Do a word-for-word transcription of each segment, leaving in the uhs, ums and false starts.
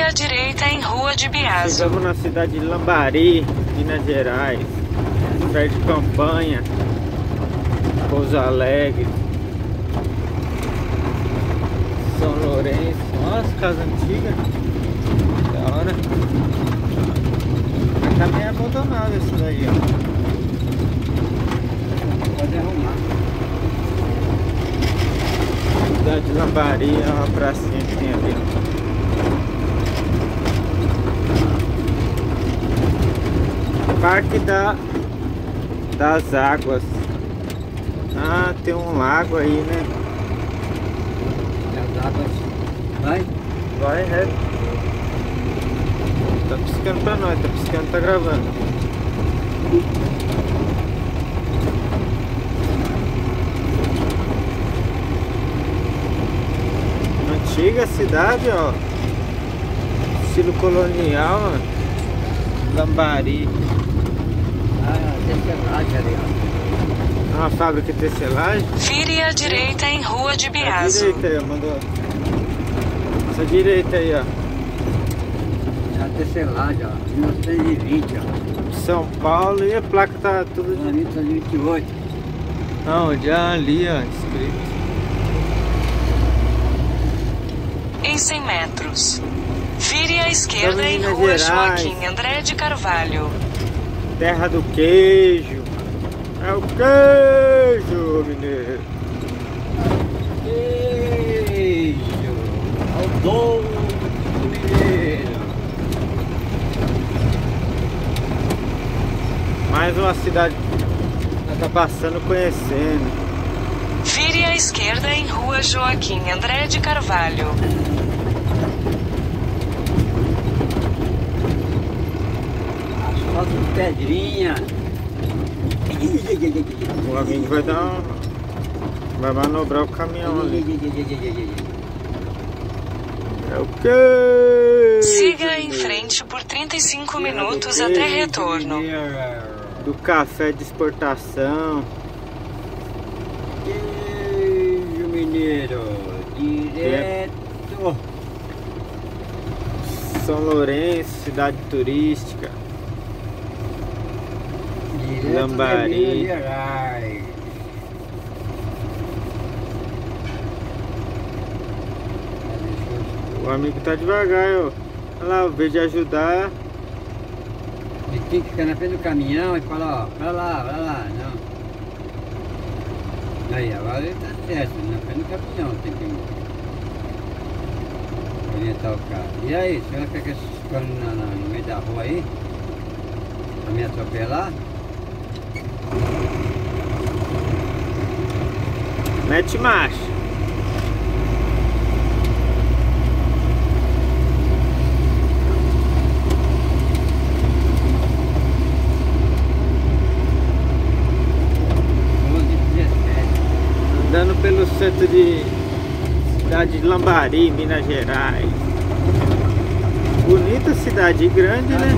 à direita em Rua de Biaso. Chegamos na cidade de Lambari, Minas Gerais. Perto de Campanha, Pouso Alegre, São Lourenço. Nossa, casa antiga. Da hora. Mas tá meio abandonado isso daí, ó. Pode arrumar. Cidade de Lambari é uma pracinha que tem ali. Parque da, das Águas. Ah, tem um lago aí, né? Das águas. Vai? Vai, é. Tá piscando pra nós, tá piscando, tá gravando. Antiga cidade, ó. Estilo colonial, ó. Lambari. Ah, tecelagem ali, ó. Uma fábrica de tecelagem. Vire à direita em Rua de À Biaso. direita aí, ó, mandou. Essa direita aí, ó. A tecelagem, ó. mil novecentos e vinte, ó. São Paulo, e a placa tá tudo de... mil novecentos e vinte e oito. Não, já ali, ó, escrito. Em cem metros. Vire à esquerda Estamos em em Minas Rua Gerais. Joaquim André de Carvalho. Terra do queijo. É o queijo, mineiro. Queijo. É o dono mineiro. Mais uma cidade que tá passando, conhecendo. Vire à esquerda em Rua Joaquim André de Carvalho. Asfalto de pedrinha. O amigo vai dar um... vai manobrar o caminhão ali. É o queijo. Siga em frente por trinta e cinco minutos até retorno. Do café de exportação. Queijo mineiro. Direto. São Lourenço, cidade turística. Direto Lambari. de Minas Gerais. O amigo tá devagar, ó. Olha lá, o vez de ajudar. Ele tem que ficar na frente do caminhão e falar, ó, pra lá, pra lá, não. Aí, agora ele tá certo, na frente do caminhão tem que orientar o carro. E aí, a senhora quer que ficando no meio da rua aí? Pra me atropelar? Mete marcha. Andando pelo centro de cidade de Lambari, Minas Gerais. Bonita cidade, grande, né?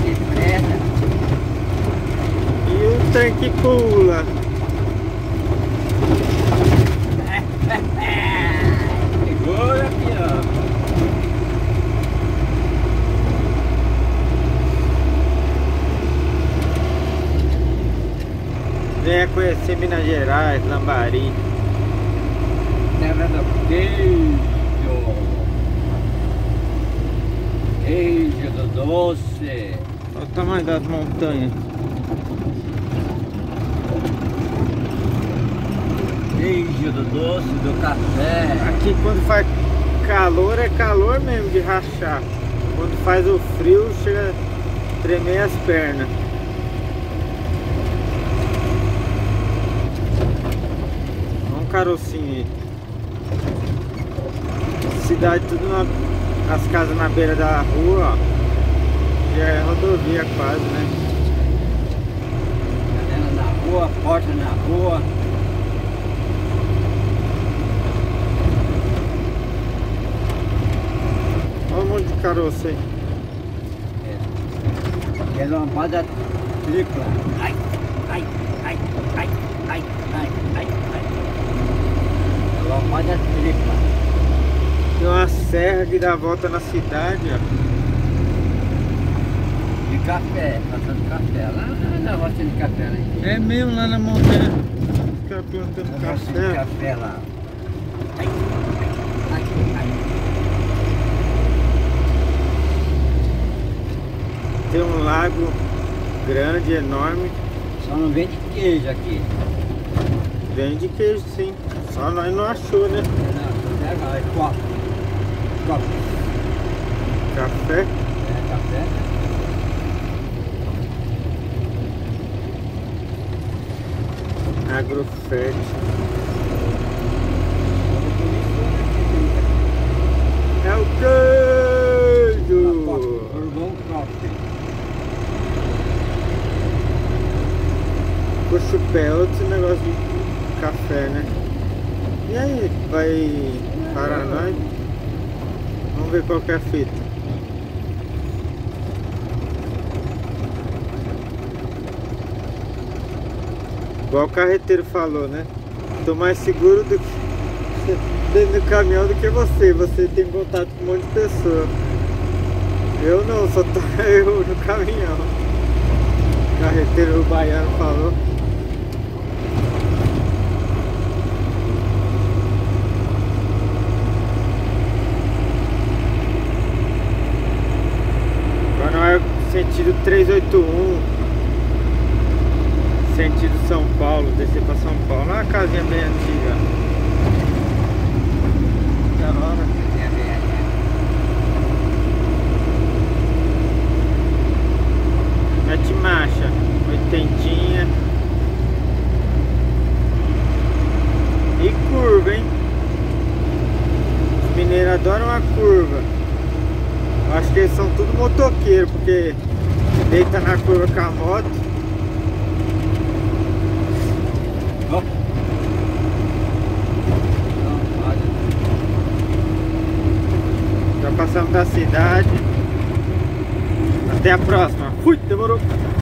E o trem que pula. Segura aqui, ó. Venha conhecer Minas Gerais, Lambari. Terra do queijo. Queijo do doce. Olha o tamanho das montanhas. Queijo do doce, do café. Aqui quando faz calor, é calor mesmo de rachar. Quando faz o frio, chega a tremer as pernas. Olha um carocinho aí. Cidade tudo na, as casas na beira da rua, ó. Já é rodovia quase, né? Janela na rua, porta na rua. Olha um monte de caroço aí. É, é lambada tripla. Ai, ai, ai, ai, ai, ai, ai, ai. É lambada tripla. Tem uma serra que dá a volta na cidade, ó. café, plantando café. Lá na roça de café, né? É mesmo, lá na montanha. Os caras plantando Na roça de café. café lá. Ai, ai, ai. Tem um lago grande, enorme. Só não vende queijo aqui. Vende queijo, sim. Só nós não achou, né? Não, pega, é copo. Copo. Café. É, café. Agrofert. É o queijo! Bourbon Coffee. Cochupé é outro negócio de café, né? E aí, vai parar nós? Vamos ver qual que é a fita. Igual o carreteiro falou, né? Tô mais seguro do que dentro do caminhão do que você. Você tem contato com um monte de pessoa. Eu não, só tô eu no caminhão. O carreteiro baiano falou. Agora é sentido trezentos e oitenta e um. Sentido São Paulo, descer pra São Paulo. Olha uma casinha bem antiga. Da hora. Mete marcha, oitentinha. E curva, hein? Os mineiros adoram a curva. Acho que eles são tudo motoqueiro, porque deita na curva com a moto. Já passamos da cidade. Até a próxima. Fui, demorou.